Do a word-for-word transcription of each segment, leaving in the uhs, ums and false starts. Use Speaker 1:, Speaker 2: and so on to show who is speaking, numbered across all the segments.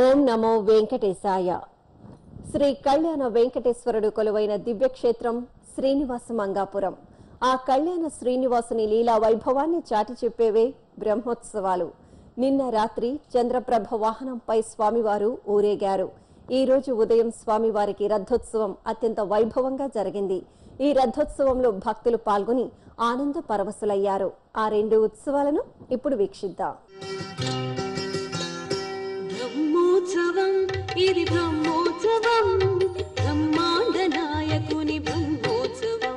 Speaker 1: ఓం నమో వెంకటేశాయ. శ్రీ కళ్యాణ వెంకటేశ్వరుడు కొలువైన దివ్యక్షేత్రం శ్రీనివాస మంగాపురం. ఆ కళ్యాణ శ్రీనివాసుని లీలా వైభవాన్ని చాటి చెప్పేవే బ్రహ్మోత్సవాలు. నిన్న రాత్రి చంద్రప్రభ వాహనంపై స్వామివారు ఊరేగారు. ఈ రోజు ఉదయం స్వామివారికి రథోత్సవం అత్యంత వైభవంగా జరిగింది. ఈ రథోత్సవంలో భక్తులు పాల్గొని ఆనంద పరవశులయ్యారు. ఆ రెండు ఉత్సవాలను ఇప్పుడు వీక్షిద్దాం.
Speaker 2: బ్రహ్మోత్సవం ఇది బ్రహ్మోత్సవం, బ్రహ్మాండ నాయకుని బ్రహ్మోత్సవం.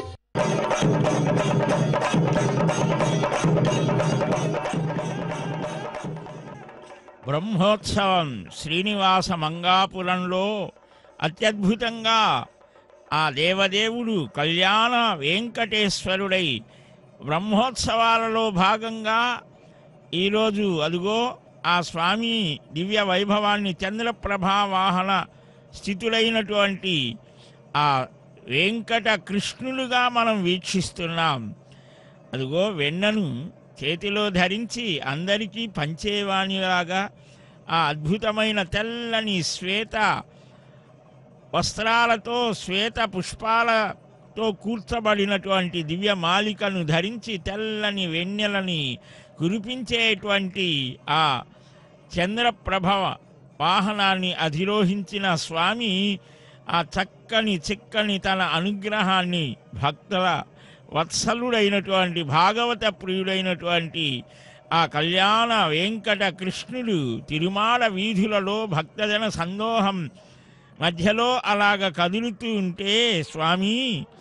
Speaker 3: బ్రహ్మోత్సవం శ్రీనివాస మంగాపురంలో అత్యద్భుతంగా ఆ దేవదేవుడు కళ్యాణ వెంకటేశ్వరుడై బ్రహ్మోత్సవాలలో భాగంగా ఈరోజు అదుగో ఆ స్వామి దివ్య వైభవాన్ని చంద్రప్రభా వాహన స్థితులైనటువంటి ఆ వెంకట కృష్ణులుగా మనం వీక్షిస్తున్నాం. అదుగో వెన్నను చేతిలో ధరించి అందరికీ పంచేవాణిలాగా ఆ అద్భుతమైన తెల్లని శ్వేత వస్త్రాలతో శ్వేత పుష్పాలతో కూర్చబడినటువంటి దివ్య మాలికను ధరించి తెల్లని వెన్నెలని కురిపించేటువంటి ఆ చంద్రప్రభ వాహనాన్ని అధిరోహించిన స్వామి ఆ చక్కని చిక్కని తన అనుగ్రహాన్ని భక్తుల వత్సలుడైనటువంటి భాగవత ప్రియుడైనటువంటి ఆ కళ్యాణ వెంకట కృష్ణుడు తిరుమాల వీధులలో భక్తజన సందోహం మధ్యలో అలాగ కదులుతూ ఉంటే స్వామి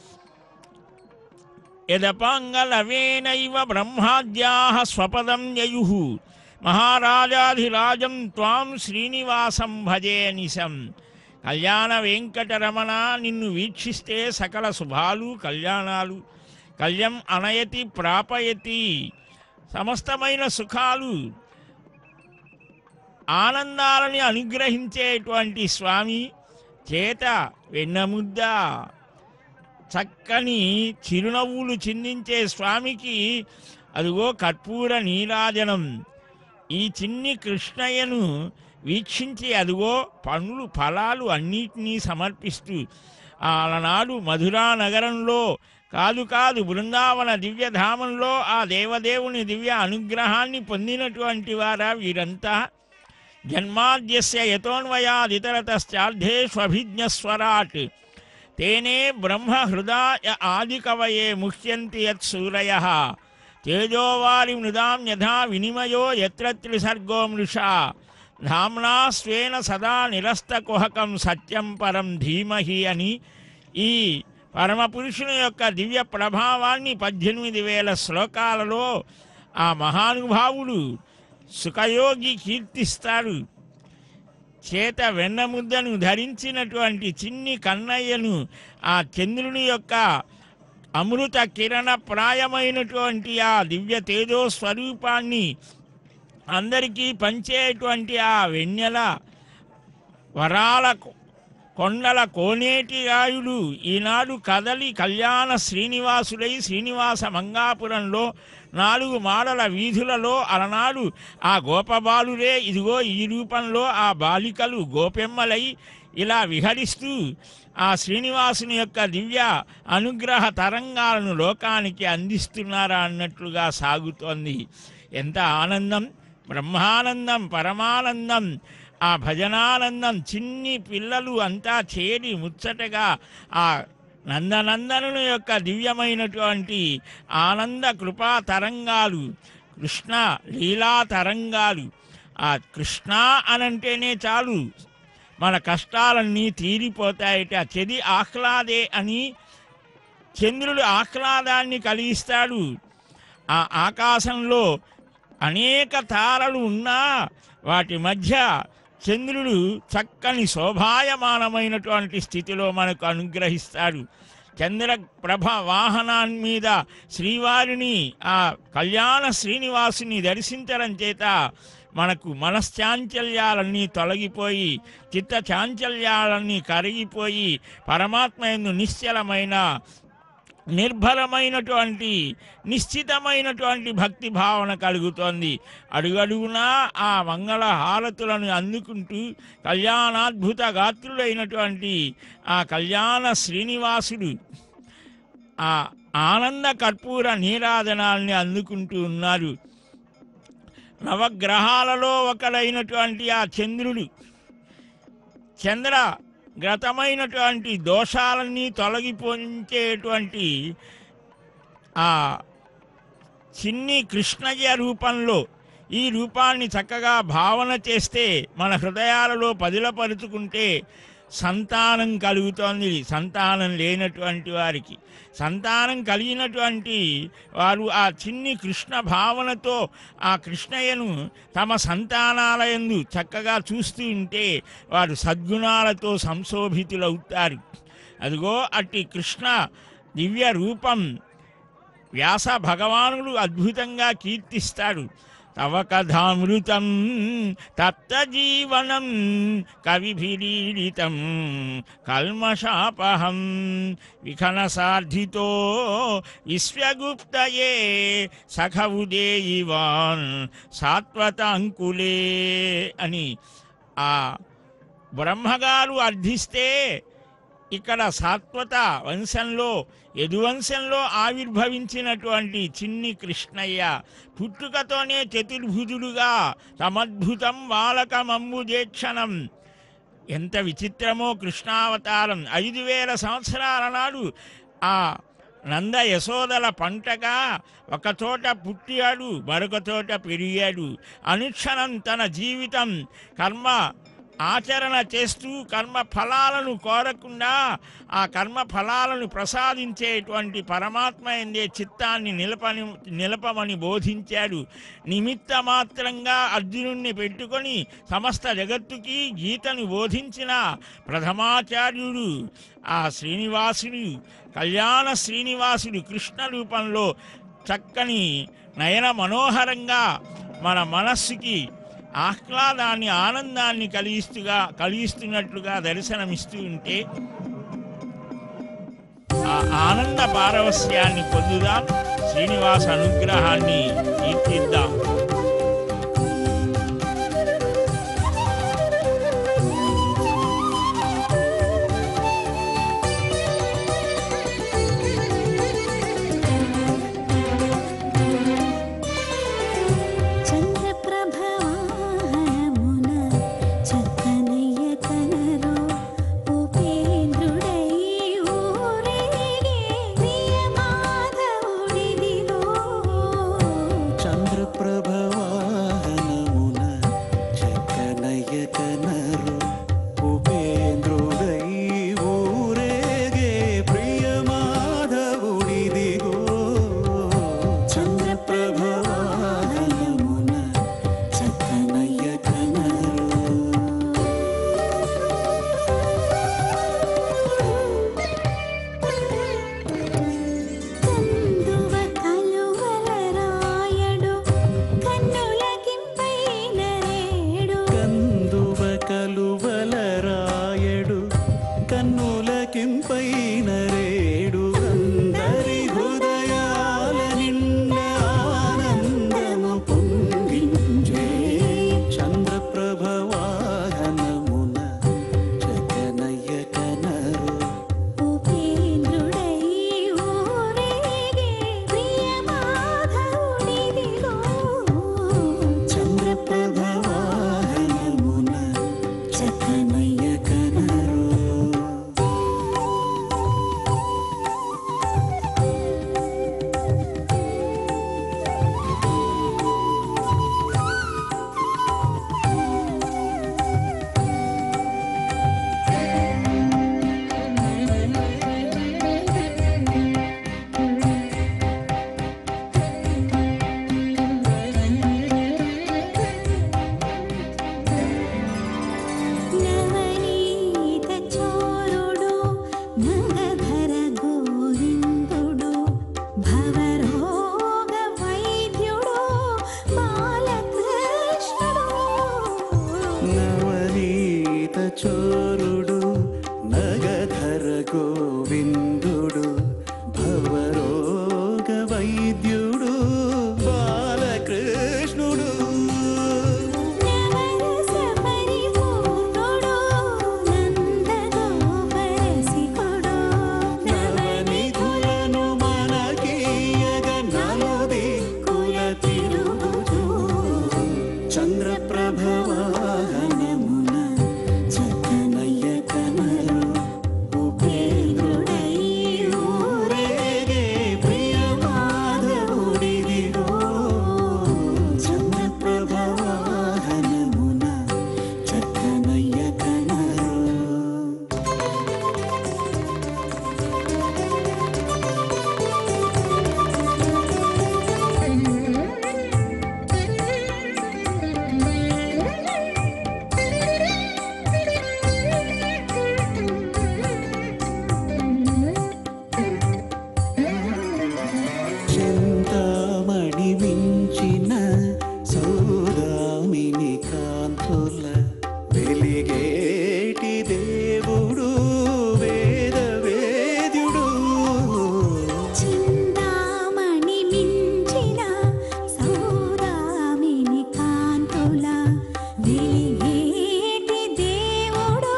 Speaker 3: యదపాంగలవేనైవ బ్రహ్మాద్యాః స్వపదం యయుః మహారాజాధిరాజం త్వాం శ్రీనివాసం భజే నిశం. కళ్యాణ వెంకటరమణ, నిన్ను వీక్షిస్తే సకల శుభాలు కళ్యాణాలు కళ్యం అనయతి ప్రాపయతి, సమస్తమైన సుఖాలు ఆనందాలని అనుగ్రహించేటువంటి స్వామి చేత వెన్నముద్ద చక్కని చిరునవ్వులు చిందించే స్వామికి అదిగో కర్పూర నీరాజనం. ఈ చిన్ని కృష్ణయ్యను వీక్షించి అదిగో పండ్లు ఫలాలు అన్నిటినీ సమర్పిస్తూ ఆనాడు మధురా నగరంలో కాదు కాదు బృందావన దివ్యధామంలో ఆ దేవదేవుని దివ్య అనుగ్రహాన్ని పొందినటువంటి వారా వీరంతా. జన్మాద్యస్య యతోన్వయాదితరతశ్చార్ధేష్వభిజ్ఞస్వరాట్ తేనే బ్రహ్మ హృదయ ఆదికవయే ముహ్యంతి యత్సూరయః తేజోవారి మృదాం యథా వినిమయో యత్ర త్రిసర్గో మృషా ధామ్నా స్వేన సదా నిరస్తకుహకం సత్యం పరం ధీమహి అని ఈ పరమపురుషుని యొక్క దివ్య ప్రభావాన్ని పద్దెనిమిది వేల శ్లోకాలలో ఆ మహానుభావుడు సుఖయోగి కీర్తిస్తాడు. చేత వెన్నముద్దను ధరించినటువంటి చిన్ని కన్నయ్యను ఆ చంద్రుని యొక్క అమృత కిరణ ప్రాయమైనటువంటి ఆ దివ్య తేజో స్వరూపాన్ని అందరికీ పంచేటువంటి ఆ వెన్నెల వరాల కొండల కోనేటి రాయుడు ఈనాడు కదలి కళ్యాణ శ్రీనివాసుడై శ్రీనివాస మంగాపురంలో నాలుగు మాడల వీధులలో అలనాడు ఆ గోపబాలురే ఇదిగో ఈ రూపంలో ఆ బాలికలు గోపెమ్మలై ఇలా విహరిస్తూ ఆ శ్రీనివాసుని యొక్క దివ్య అనుగ్రహ తరంగాలను లోకానికి అందిస్తున్నారా అన్నట్లుగా సాగుతోంది. ఎంత ఆనందం, బ్రహ్మానందం, పరమానందం, ఆ భజనానందం. చిన్ని పిల్లలు అంతా చేరి ముచ్చటగా ఆ నందనందనుని యొక్క దివ్యమైనటువంటి ఆనంద కృపా తరంగాలు, కృష్ణ లీలా తరంగాలు. ఆ కృష్ణ అనంటేనే చాలు మన కష్టాలన్నీ తీరిపోతాయట. చెది ఆహ్లాదే అని చంద్రుడు ఆహ్లాదాన్ని కలిగిస్తాడు. ఆ ఆకాశంలో అనేక తారలు ఉన్నా వాటి మధ్య చంద్రుడు చక్కని శోభాయమానమైనటువంటి స్థితిలో మనకు అనుగ్రహిస్తాడు. చంద్రప్రభ వాహనాన్ని మీద శ్రీవారిని ఆ కళ్యాణ శ్రీనివాసుని దర్శించడం చేత మనకు మనశ్చాంచల్యాలన్నీ తొలగిపోయి చిత్త చాంచల్యాలన్నీ కరిగిపోయి పరమాత్మ యందు నిశ్చలమైన నిర్భరమైనటువంటి నిశ్చితమైనటువంటి భక్తి భావన కలుగుతోంది. అడుగడుగునా ఆ మంగళ హారతులను అందుకుంటూ కళ్యాణాద్భుత గాత్రుడైనటువంటి ఆ కళ్యాణ శ్రీనివాసుడు ఆ ఆనంద కర్పూర నీరాజనాల్ని అందుకుంటూ ఉన్నారు. నవగ్రహాలలో ఒకడైనటువంటి ఆ చంద్రుడు చంద్ర గ్రతమైనటువంటి దోషాలన్నీ తొలగిపోయించేటువంటి ఆ చిన్ని కృష్ణయ్య రూపంలో ఈ రూపాన్ని చక్కగా భావన చేస్తే మన హృదయాలలో పదిలపరుచుకుంటే సంతానం కలుగుతోంది. సంతానం లేనటువంటి వారికి సంతానం కలిగినటువంటి వారు ఆ చిన్ని కృష్ణ భావనతో ఆ కృష్ణయ్యను తమ సంతానాలయందు చక్కగా చూస్తూ ఉంటే వారు సద్గుణాలతో సంశోభితులవుతారు. అదిగో అట్టి కృష్ణ దివ్య రూపం వ్యాస భగవానుడు అద్భుతంగా కీర్తిస్తాడు. తవ కథామృతం తప్తజీవనం కవిభిరీడితం కల్మషాపహం విఖనసార్ధితో విశ్వగుప్తయే సఖవుదేయివాన్ సాత్వతాంకులే అని ఆ బ్రహ్మగారు అర్థిస్తే ఇక్కడ సాత్వత వంశంలో యదువంశంలో ఆవిర్భవించినటువంటి చిన్ని కృష్ణయ్య పుట్టుకతోనే చతుర్భుజుడుగా తమద్భుతం బాలకమంబుజేక్షణం. ఎంత విచిత్రమో కృష్ణావతారం. ఐదు వేల సంవత్సరాల నాడు ఆ నంద యశోదల పంటగా ఒకచోట పుట్టాడు, మరొక చోట పెరిగాడు. అనుక్షణం తన జీవితం కర్మ ఆచరణ చేస్తూ కర్మ ఫలాలను కోరకుండా ఆ కర్మ ఫలాలను ప్రసాదించేటువంటి పరమాత్మ ఎందే చిత్తాన్ని నిలపని నిలపమని బోధించాడు. నిమిత్త మాత్రంగా అర్జునుణ్ణి పెట్టుకొని సమస్త జగత్తుకి గీతను బోధించిన ప్రథమాచార్యుడు ఆ శ్రీనివాసుడు, కళ్యాణ శ్రీనివాసుడు కృష్ణ రూపంలో చక్కని నయన మనోహరంగా మన మనస్సుకి ఆహ్లాదాన్ని ఆనందాన్ని కలిగిస్తుగా కలిగిస్తున్నట్లుగా దర్శనమిస్తూ ఉంటే ఆ ఆనంద పారవస్యాన్ని పొందుదాం, శ్రీనివాస అనుగ్రహాన్ని కీర్తిద్దాం.
Speaker 4: చోరుడు నగధర గోవిందుడు భవరోగ వైద్యుడు బాలకృష్ణుడు చంద్రప్రభ వాహనమున చక్కనయ్య కనరు ఉపేంద్రుడై ఊరేగే ప్రియ మాధవుడిదిగో చంద్రప్రభ వాహనమున చక్కనయ్య కనరు చింతామణి మించిన సౌదామిని కాంతుల వెలిగేటి దేవుడు వేద వేద్యుడు
Speaker 5: చింతామణి మించిన సౌదామిని కాంతుల వెలిగేటి దేవుడు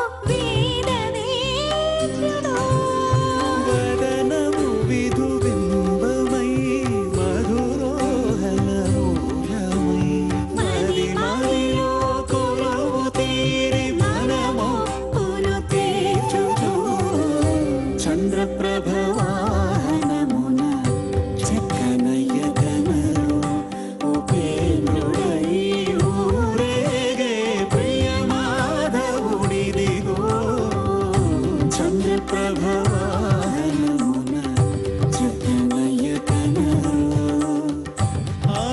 Speaker 5: వేదవేద్యుడు
Speaker 4: వదనము విధు బింబమై మధురోహల మూలమై మది మదిలో కొలువు తీరి మనము
Speaker 5: పులు తీర్చుచు
Speaker 4: చంద్రప్రభ వాహనమున చక్కనయ్య కనరు ఉపేంద్రుడై ఊరేగే ప్రియ మాధవుడిదిగో చంద్రప్రభ వాహనమున చక్కనయ్య కనరు ఆ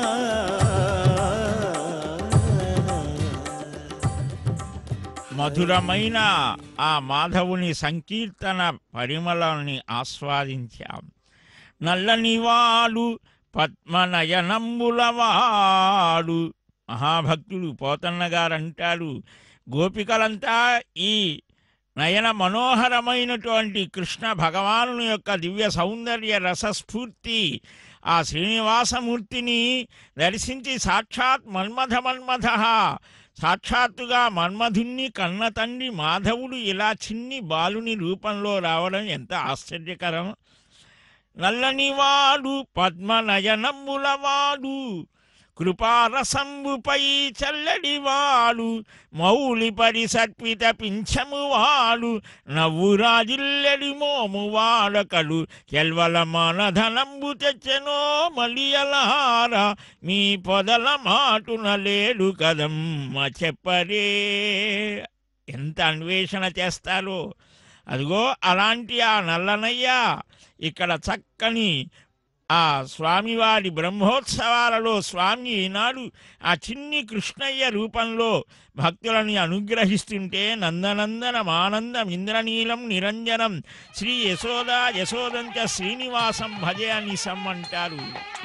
Speaker 3: మధురమైన ఆ మాధవుని సంకీర్తన పరిమళాన్ని ఆస్వాదించాం. నల్లనివాడు పద్మనయనంబులవాడు మహాభక్తుడు పోతన్న గారు అంటాడు, గోపికలంతా ఈ నయన మనోహరమైనటువంటి కృష్ణ భగవానుని యొక్క దివ్య సౌందర్య రసస్ఫూర్తి ఆ శ్రీనివాసమూర్తిని దర్శించి సాక్షాత్ మన్మథ మన్మథ సాక్షాత్తుగా మన్మధుణ్ణి కన్న తండ్రి మాధవుడు ఇలా చిన్ని బాలుని రూపంలో రావడం ఎంత ఆశ్చర్యకరం. నల్లనివాడు పద్మనయనంబులవాడు కృపారసంబుపై చల్లడివాడు మౌలి పరిసర్పిత పింఛమువాడు నవ్వురాజిల్లడి మోము వాడకడు కెల్వల మానధనంబు తెచ్చెనో మలియలార మీ పొదల మాటున లేడు కదమ్మ చెప్పరే. ఎంత అన్వేషణ చేస్తారో. అదిగో అలాంటి ఆ నల్లనయ్య ఇక్కడ చక్కని ఆ స్వామివారి బ్రహ్మోత్సవాలలో స్వామి ఈనాడు ఆ చిన్ని కృష్ణయ్య రూపంలో భక్తులని అనుగ్రహిస్తుంటే నందనందన మానందం ఇంద్రనీలం నిరంజనం శ్రీ యశోద యశోదంచ శ్రీనివాసం భజే అని సమ్మంటారు.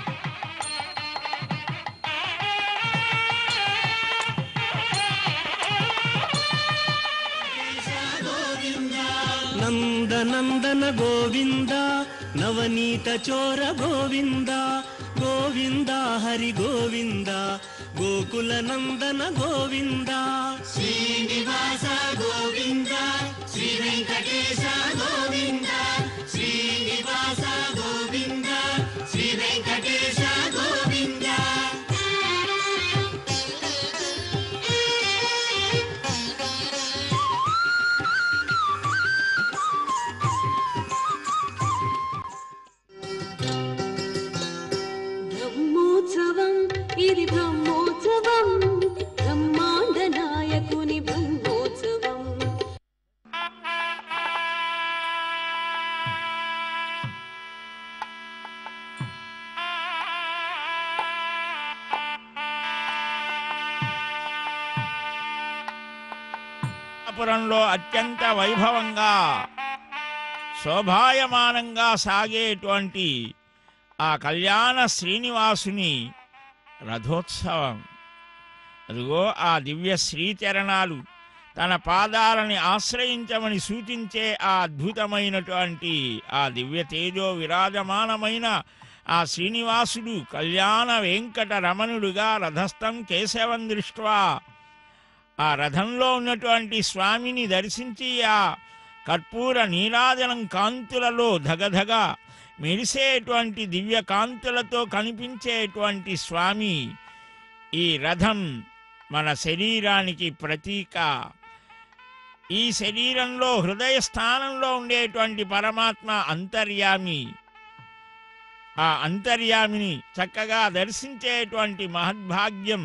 Speaker 4: నందనందన గోవింద నవనీత చోర గోవింద గోవింద హరి గోవింద గోకుల నందన గోవింద శ్రీనివాస గోవింద శ్రీ వెంకటేశ గోవింద శ్రీనివాస గోవింద శ్రీ వెంకటేశ గోవింద.
Speaker 2: బ్రహ్మోత్సవం ఇది బ్రహ్మోత్సవం బ్రహ్మాండ నాయకుని బ్రహ్మోత్సవం.
Speaker 3: పురంలో అత్యంత వైభవంగా శోభాయమానంగా సాగేటువంటి ఆ కళ్యాణ శ్రీనివాసుని రథోత్సవం. అదిగో ఆ దివ్య శ్రీచరణాలు తన పాదాలని ఆశ్రయించమని సూచించే ఆ అద్భుతమైనటువంటి ఆ దివ్య తేజో విరాజమానమైన ఆ శ్రీనివాసుడు కళ్యాణ వెంకట రమణుడుగా రథస్థం కేశవం దృష్ట్వా ఆ రథంలో ఉన్నటువంటి స్వామిని దర్శించి ఆ కర్పూర నీరాజనం కాంతులలో ధగధగ మెరిసేటువంటి దివ్య కాంతులతో కనిపించేటువంటి స్వామి. ఈ రథం మన శరీరానికి ప్రతీక. ఈ శరీరంలో హృదయ స్థానంలో ఉండేటువంటి పరమాత్మ అంతర్యామి. ఆ అంతర్యామిని చక్కగా దర్శించేటువంటి మహద్భాగ్యం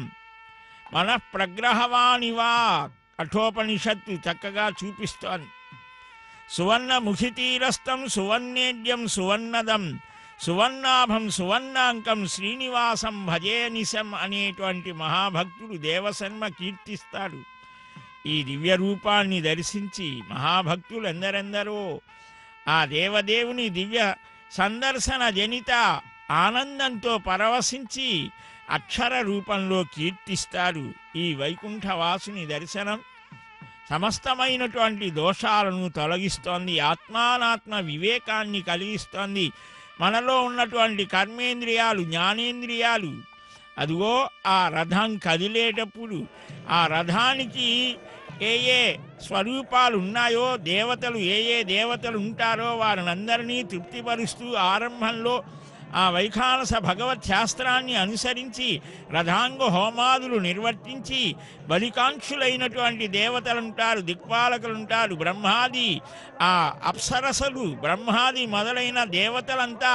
Speaker 3: మనఃప్రగ్రహవానివా కఠోపనిషత్తు చక్కగా చూపిస్తోంది. సువర్ణ ముఖితీరస్థం సువర్ణేడ్యం సువర్ణదం సువర్ణాభం సువర్ణాంకం శ్రీనివాసం భజే నిశం అనేటువంటి మహాభక్తుడు దేవశర్మ కీర్తిస్తాడు. ఈ దివ్య రూపాన్ని దర్శించి మహాభక్తులు ఎందరెందరో ఆ దేవదేవుని దివ్య సందర్శన జనిత ఆనందంతో పరవశించి అక్షర రూపంలో కీర్తిస్తారు. ఈ వైకుంఠవాసుని దర్శనం సమస్తమైనటువంటి దోషాలను తొలగిస్తోంది, ఆత్మానాత్మ వివేకాన్ని కలిగిస్తోంది. మనలో ఉన్నటువంటి కర్మేంద్రియాలు జ్ఞానేంద్రియాలు అదిగో ఆ రథం కదిలేటప్పుడు ఆ రథానికి ఏ ఏ స్వరూపాలు ఉన్నాయో, దేవతలు ఏ ఏ దేవతలు ఉంటారో వారినందరినీ తృప్తిపరుస్తూ ఆరంభంలో ఆ వైఖానస భగవత్ శాస్త్రాన్ని అనుసరించి రథాంగ హోమాదులు నిర్వర్తించి బలికాంక్షులైనటువంటి దేవతలుంటారు, దిక్పాలకులుంటారు, బ్రహ్మాది ఆ అప్సరసలు బ్రహ్మాది మొదలైన దేవతలంతా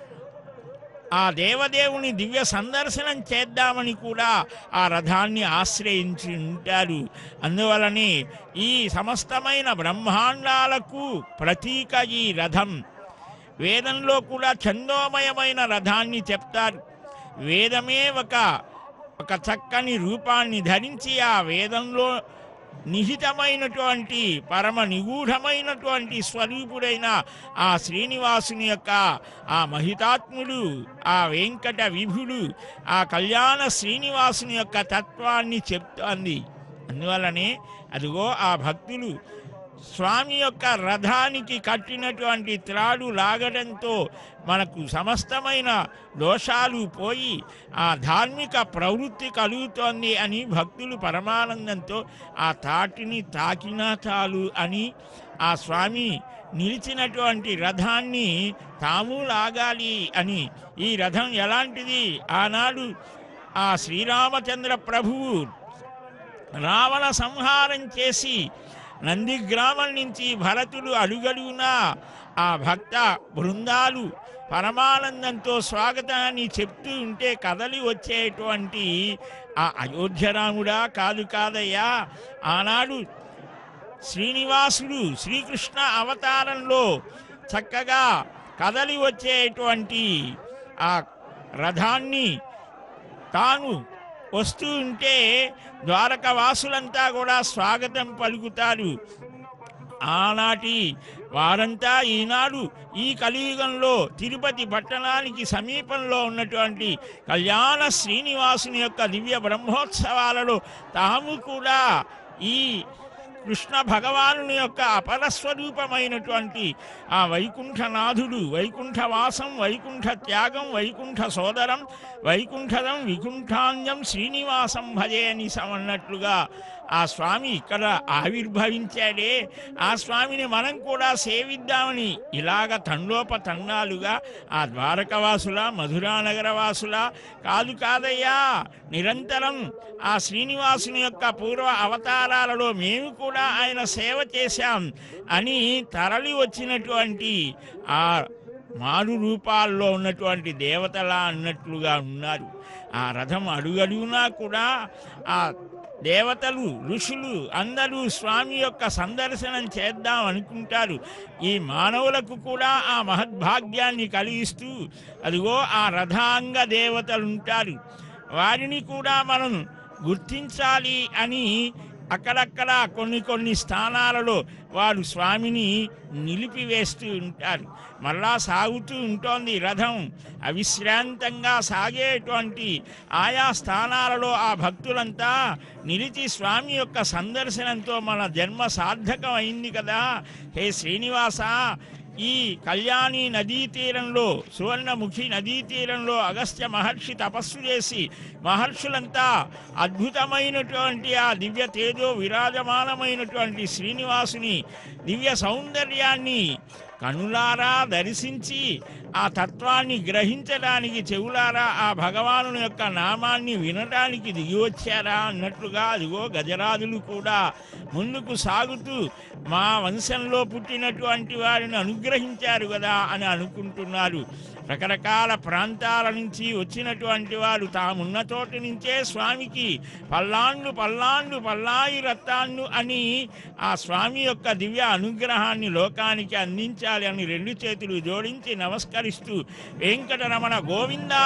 Speaker 3: ఆ దేవదేవుని దివ్య సందర్శనం చేద్దామని కూడా ఆ రథాన్ని ఆశ్రయించి ఉంటారు. అందువలనే ఈ సమస్తమైన బ్రహ్మాండాలకు ప్రతీక ఈ రథం. వేదంలో కూడా ఛందోమయమైన రథాన్ని చెప్తారు. వేదమే ఒక ఒక చక్కని రూపాన్ని ధరించి ఆ వేదంలో నిహితమైనటువంటి పరమ నిగూఢమైనటువంటి స్వరూపుడైన ఆ శ్రీనివాసుని యొక్క ఆ మహితాత్ముడు ఆ వెంకట విభుడు ఆ కళ్యాణ శ్రీనివాసుని యొక్క తత్వాన్ని చెప్తోంది. అందువలనే అదిగో ఆ భక్తులు స్వామి యొక్క రథానికి కట్టినటువంటి త్రాడు లాగడంతో మనకు సమస్తమైన దోషాలు పోయి ఆ ధార్మిక ప్రవృత్తి కలుగుతోంది అని భక్తులు పరమానందంతో ఆ తాటిని తాకినా చాలు అని ఆ స్వామి నిలిచినటువంటి రథాన్ని తాము లాగాలి అని. ఈ రథం ఎలాంటిది? ఆనాడు ఆ శ్రీరామచంద్ర ప్రభువు రావణ సంహారం చేసి నందిగ్రామం నుంచి భరతుడు అడుగడుగునా ఆ భక్త బృందాలు పరమానందంతో స్వాగతాన్ని చెప్తూ ఉంటే కదలి వచ్చేటువంటి ఆ అయోధ్యరాముడా కాదు కాదయ్యా, ఆనాడు శ్రీనివాసుడు శ్రీకృష్ణ అవతారంలో చక్కగా కదలి వచ్చేటువంటి ఆ రథాన్ని తాను వస్తూ ఉంటే ద్వారకవాసులంతా కూడా స్వాగతం పలుకుతారు. ఆనాటి వారంతా ఈనాడు ఈ కలియుగంలో తిరుపతి పట్టణానికి సమీపంలో ఉన్నటువంటి కళ్యాణ శ్రీనివాసుని యొక్క దివ్య బ్రహ్మోత్సవాలలో తాము కూడా ఈ కృష్ణ భగవానుని యొక్క అపరస్వరూపమైనటువంటి ఆ వైకుంఠనాథుడు వైకుంఠవాసం వైకుంఠ త్యాగం వైకుంఠ సోదరం వైకుంఠదం వికుంఠాంజం శ్రీనివాసం భజే అని అన్నట్లుగా ఆ స్వామి ఇక్కడ ఆవిర్భవించాడే, ఆ స్వామిని మనం కూడా సేవిద్దామని ఇలాగ తండోపతండాలుగా ఆ ద్వారకవాసుల మధురానగరవాసుల కాదు కాదయ్యా, నిరంతరం ఆ శ్రీనివాసుని యొక్క పూర్వ అవతారాలలో మేము కూడా ఆయన సేవ చేశాం అని తరలి వచ్చినటువంటి ఆ మారు రూపాల్లో ఉన్నటువంటి దేవతలా అన్నట్లుగా ఉన్నారు. ఆ రథం అడుగడుగునా కూడా ఆ దేవతలు ఋషులు అందరూ స్వామి యొక్క సందర్శనం చేద్దాం అనుకుంటారు. ఈ మానవులకు కూడా ఆ మహద్భాగ్యాన్ని కలిగిస్తూ అదిగో ఆ రథాంగ దేవతలు ఉంటారు. వారిని కూడా మనం గుర్తించాలి అని అక్కడక్కడ కొన్ని కొన్ని స్థానాలలో వారు స్వామిని నిలిపివేస్తూ ఉంటారు. మళ్ళా సాగుతూ ఉంటోంది రథం. అవిశ్రాంతంగా సాగేటువంటి ఆయా స్థానాలలో ఆ భక్తులంతా నిలిచి స్వామి యొక్క సందర్శనంతో మన జన్మ సార్థకం అయింది కదా. హే శ్రీనివాస, ఈ కళ్యాణి నదీ తీరంలో, సువర్ణముఖి నదీ తీరంలో అగస్త్య మహర్షి తపస్సు చేసి మహర్షులంతా అద్భుతమైనటువంటి ఆ దివ్య తేజో విరాజమానమైనటువంటి శ్రీనివాసుని దివ్య సౌందర్యాన్ని కనులారా దర్శించి ఆ తత్వాన్ని గ్రహించడానికి చెవులారా ఆ భగవాను యొక్క నామాన్ని వినడానికి దిగి వచ్చారా అన్నట్లుగా అదిగో గజరాజులు కూడా ముందుకు సాగుతూ మా వంశంలో పుట్టినటువంటి వారిని అనుగ్రహించారు కదా అని అనుకుంటున్నారు. రకరకాల ప్రాంతాల నుంచి వచ్చినటువంటి వారు తామున్న చోటు నుంచే స్వామికి పల్లాండ్లు పల్లాండ్లు పల్లాయి రత్తాండ్లు అని ఆ స్వామి యొక్క దివ్య అనుగ్రహాన్ని లోకానికి అందించాలి అని రెండు చేతులు జోడించి నమస్కరిస్తూ వెంకటరమణ గోవిందా.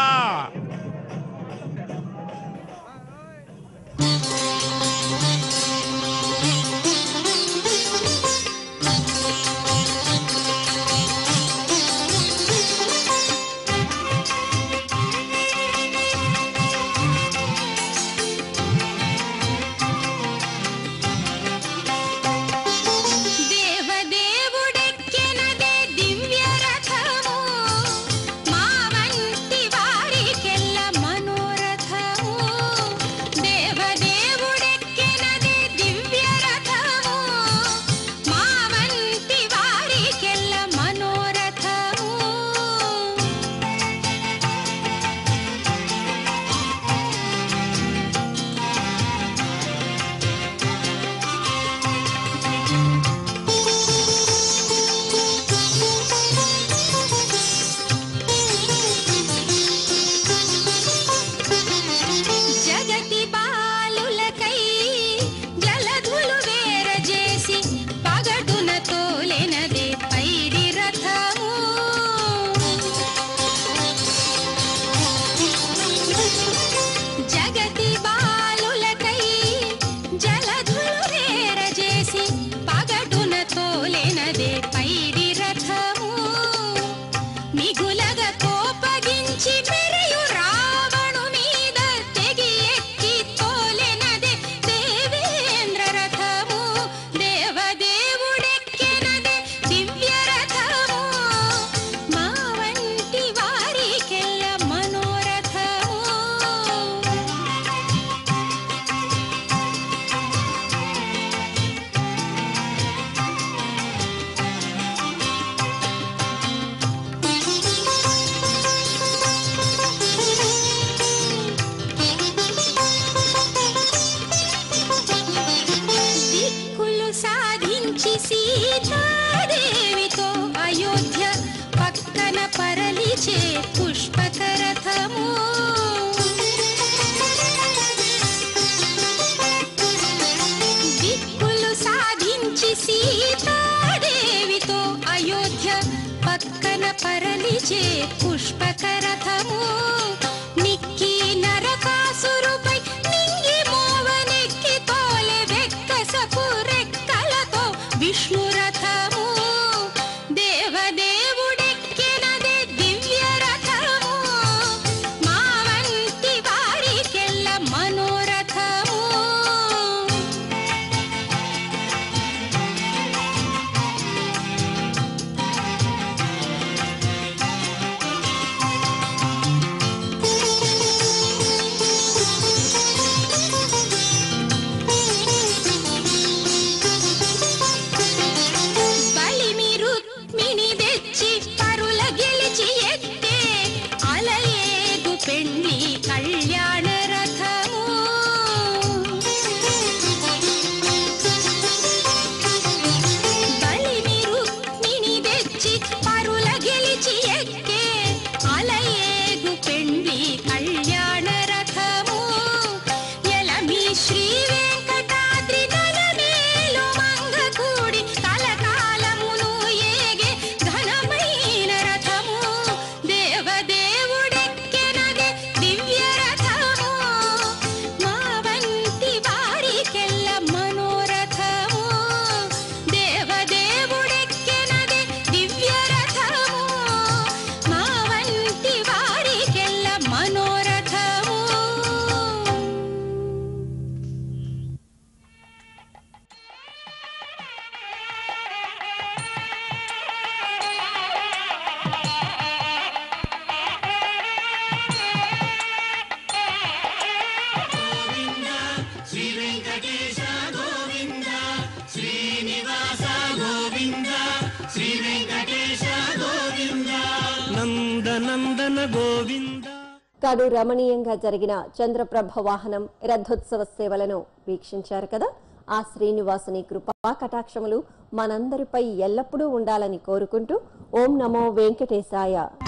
Speaker 5: పరిచే పుష్పకరథము నిక్కి నరకాసురుపై నింగి మోవనెక్కి తోలె వెక్కసపు రెక్కలతో విష్ణురథము దేవదేవుడెక్కెనదే దివ్య రథము మా వంటి వారికెల్ల మనోరథము
Speaker 4: నందనందన గోవింద.
Speaker 1: కడు రమణీయంగా జరిగిన చంద్రప్రభ వాహనం రథోత్సవ సేవలను వీక్షించారు కదా. ఆ శ్రీనివాసుని కృపా కటాక్షములు మనందరిపై ఎల్లప్పుడూ ఉండాలని కోరుకుంటూ ఓం నమో వెంకటేశాయ.